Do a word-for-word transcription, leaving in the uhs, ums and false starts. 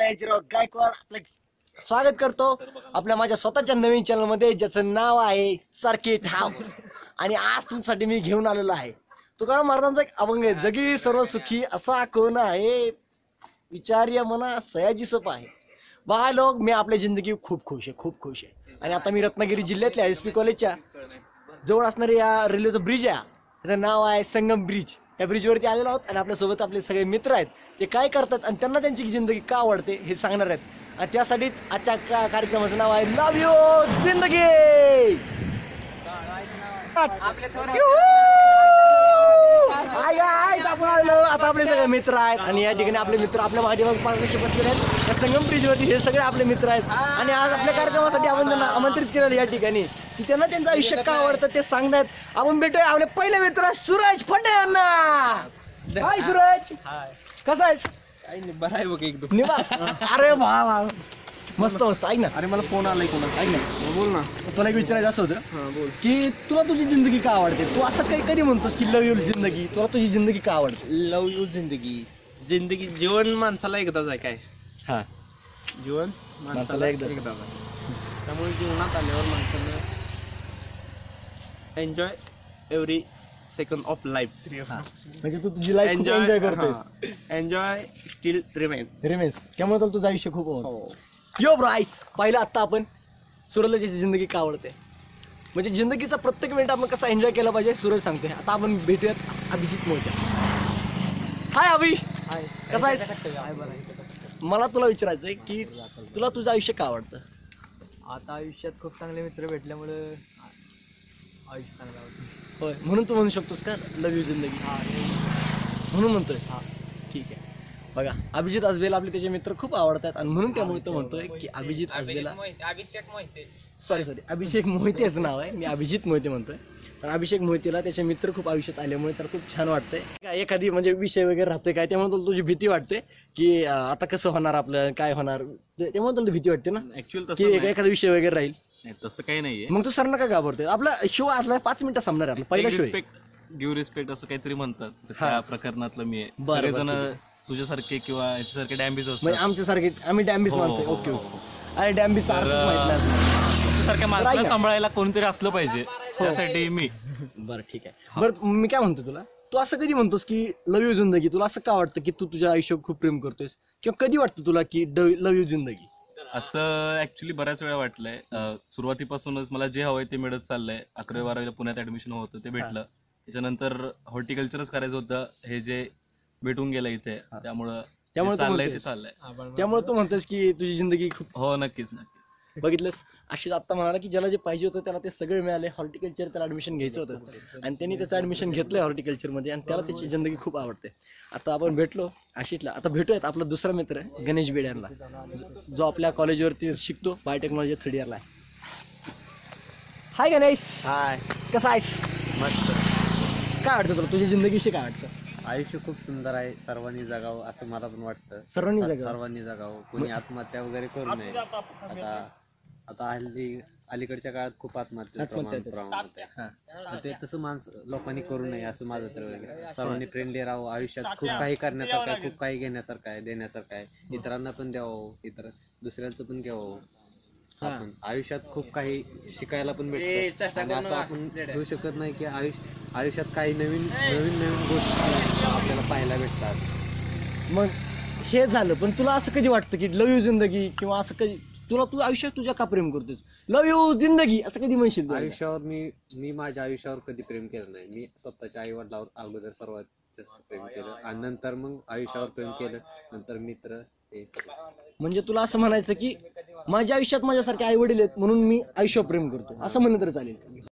सयाजीराव गायकवाड आपलं स्वागत करतो आपल्या माझ्या स्वतःच्या नवीन चॅनल मध्ये, ज्याचं नाव आहे सर्किट हाऊस. आणि आज तुमच्यासाठी मी घेऊन आलेलो आहे तुकाराम महाराजांचा एक अभंग आहे, जगी सर्व सुखी असा कोण आहे, विचार्य मना सयाजी सप आहे. बघा लोक, मी आपल्या जिंदगी खूप खुश आहे, खूप खुश आहे. आणि आता मी रत्नागिरी जिल्ह्यातल्या एस पी कॉलेजच्या जवळ असणारे या रेल्वेचं ब्रिज आहे, त्याचं नाव आहे संगम ब्रिज. या ब्रिजवरती आलेलो आहोत आणि आपल्यासोबत आपले सगळे मित्र आहेत. ते काय करतात आणि त्यांना त्यांची जिंदगी का आवडते हे सांगणार आहेत. आणि त्यासाठीच आजच्या का कार्यक्रमाचं नाव आहे लव यू जिंदगी. आता आपले सगळे मित्र आहेत आणि या ठिकाणी आपले मित्र आपल्या माझ्यापाशी बसलेले आहेत या संगम ब्रिजवरती. हे सगळे आपले मित्र आहेत आणि आज आपल्या कार्यक्रमासाठी आपण त्यांना आमंत्रित केलेलं या ठिकाणी की त्यांना त्यांचं आयुष्य का आवडतं ते सांगतायत. आपण भेटूया आपले पहिले मित्र सूरज फटे यांना. हाय सूरज, कसा आहेस? बरं आहे बघ एकदम निवांत. अरे वा वा, मस्त मस्त. ऐक ना, अरे मला फोन आलाय कोणा. ऐक ना, बोल ना. तुला एक विचारायचं असं होतं हां बोल. की तुला तुझी जिंदगी का आवडते. तू असं काही कधी म्हणतोस की लव यू जिंदगी, तुला तुझी जिंदगी का आवडते? लव यू जिंदगी. जिंदगी जीवन माणसाला एकदाच आहे. काय हा, जीवन माणसाला एकदाच एकदाच आहे. त्यामुळे जीवनात आल्यावर माणसानं enjoy every second of life. म्हणजे तू तुझी लाईफ एन्जॉय करतोस. Enjoy still remain remains. त्यामुळे तुला तुझं आयुष्य खूप आवडतं. यो ब्राईस, पाहिलं आता आपण सूरजला त्याची जिंदगी का आवडते, म्हणजे जिंदगीचा प्रत्येक मिनिट आपण कसा एन्जॉय केला पाहिजे सूरज सांगते. आता आपण भेटूयात अभिजित मोहिते. हाय अभि, कसा आहेस? मला तुला विचारायचंय की तुला तुझं आयुष्य का आवडतं? आता आयुष्यात खूप चांगले मित्र भेटल्यामुळे आयुष्य चांगलं आवडतं. होय, म्हणून तू म्हणू शकतोस का लव यू जिंदगी? म्हणून म्हणतोयस? हा, ठीक आहे. बघा, अभिजित आजबेला आपले त्याचे मित्र खूप आवडतात आणि म्हणून त्यामुळे तो म्हणतोय की अभिजित आजबेला अभिषेक मोहिते सॉरी सॉरी अभिषेक मोहितेचं नाव आहे, मी अभिजित मोहिते म्हणतोय. पण अभिषेक मोहितेला त्याचे मित्र खूप आयुष्यात आल्यामुळे तर खूप छान वाटतंय. काय एखादी म्हणजे विषय वगैरे राहतोय काय, त्यामुळे तुला तुझी भीती वाटते की आता कसं होणार, आपलं काय होणार, त्यामुळे तुला भीती वाटते ना ऍक्च्युअली की एखादा विषय वगैरे राहील. नाही तसं काही नाहीये. मग तू सर नका घाबरतोय. आपला शो आजला पाच मिनिटं संपणार आहे, आपला पहिला शो आहे. गिव्ह रिस्पेक्ट असं काहीतरी म्हणतात, हा. त्या प्रकरणातलं मी आहे. बरं, बरं, सगळेजण ठीक आहे. तुझ्यासारखे किंवा याच्यासारखे डॅम्बीज म्हणजे असतात. आमच्यासारखे आम्ही डॅम्बीज हो, माणसं. हो, ओके हो, ओके. हो. अरे डॅम्बीचा अर्थ तर, माहित नाही. तुझ्यासारख्या माणसाला सांभाळायला कोणतरी असलं पाहिजे, त्यासाठी मी. बरं ठीक आहे. बरं मी काय म्हणतो तुला, तू असं कधी म्हणतोस की लव यू जिंदगी, तुला असं का वाटतं की तू तुझ्या आयुष्यात खूप प्रेम करतोयस, किंवा कधी वाटतं तुला की लव यू जिंदगी? असं ऍक्च्युली बऱ्याच वेळा वाटलंय. अं, सुरुवातीपासूनच मला जे हवंय ते मिळत चाललंय. अकरावी बारावीला पुण्यात ऍडमिशन होतं, ते भेटलं. त्याच्यानंतर हॉर्टिकल्चरच करायचं होतं, हे जे भेटून गेलं इथे, त्यामुळं त्यामुळे तू चाललंय ते म्हणतोयस. चाललंय. त्यामुळे तू म्हणतोस की तुझी जिंदगी खूप. हो नक्कीच नक्कीच. बघितलंस, अशीच आता म्हणाला की ज्याला जे पाहिजे होतं त्याला ते सगळे मिळाले. हॉर्टिकल्चर त्याला ऍडमिशन घ्यायचं होतं आणि त्यांनी त्याचं ऍडमिशन घेतलंय हॉर्टिकल्चर मध्ये आणि त्याला त्याची जिंदगी खूप आवडते. आता आपण भेटलो आशिषला. आता भेटूयात आपला दुसरा मित्र आहे गणेश बेड यांना, जो आपल्या कॉलेजवरती शिकतो, बायोटेक्नॉलॉजी थर्ड इयरला आहे. हाय गणेश. हाय, कसा आहेस? मस्त. काय वाटतं तुला तुझ्या जिंदगीशी, काय वाटतं? आयुष्य खूप सुंदर आहे, सर्वांनी जगावं असं मला पण वाटतं. सर्वांनी जगावं. सर्वांनी जगावं, कोणी आत्महत्या वगैरे करू नये. आता आता हल्ली अलीकडच्या काळात खूप आत्महत्या आत्महत्या प्रमाण होते. हा. तर ते तसं माणसं लोकांनी करू नये असं माझं तर वगैरे. सर्वांनी फ्रेंडली राहावं. आयुष्यात खूप काही करण्यासारखं आहे, खूप काही घेण्यासारखं आहे, देण्यासारखं आहे. इतरांना पण द्यावं, इतर दुसऱ्यांचं पण घ्यावं. आपण आयुष्यात खूप काही शिकायला पण भेटतं आणि असं आपण घेऊ शकत नाही की आयुष्य आयुष्यात काही नवीन नवीन नवीन गोष्टी आपल्याला पाहायला भेटतात. मग हे झालं, पण तुला असं कधी वाटतं की लव यू जिंदगी, किंवा असं कधी तुला तू आयुष्यात तुझ्या का प्रेम करतोस, लव यू जिंदगी असं कधी म्हणशील तू? आयुष्यावर मी मी माझ्या आयुष्यावर कधी प्रेम केलं नाही. मी स्वतःच्या आई वडिलांवर अगोदर सर्वात जास्त प्रेम केलं आणि नंतर मग आयुष्यावर प्रेम केलं, नंतर मित्र, हे सगळं. म्हणजे तुला असं म्हणायचं की माझ्या आयुष्यात माझ्यासारखे आई वडील आहेत म्हणून मी आयुष्यावर प्रेम करतो, असं म्हणलं तर चालेल?